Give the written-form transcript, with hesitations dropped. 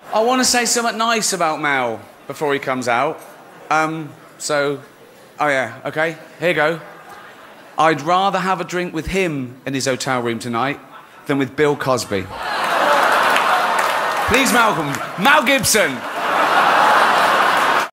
I want to say something nice about Mel before he comes out. Oh yeah, okay, here you go. I'd rather have a drink with him in his hotel room tonight than with Bill Cosby. Please, Malcolm. Mel Gibson.